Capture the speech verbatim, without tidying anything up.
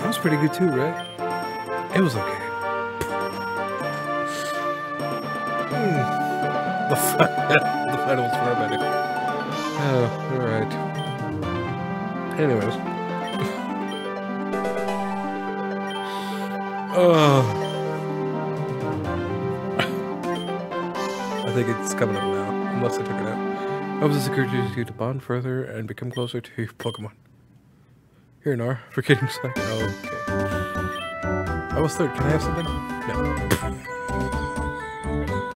That was pretty good too, right? It was okay. Mm. The, fi the final was far better. Oh, alright. Anyways. Oh. I think it's coming up now, unless I took it out. I was encouraging you to bond further and become closer to your Pokemon. Here, Nar, for kidding's sake. Okay. I was third. Can I have something? No.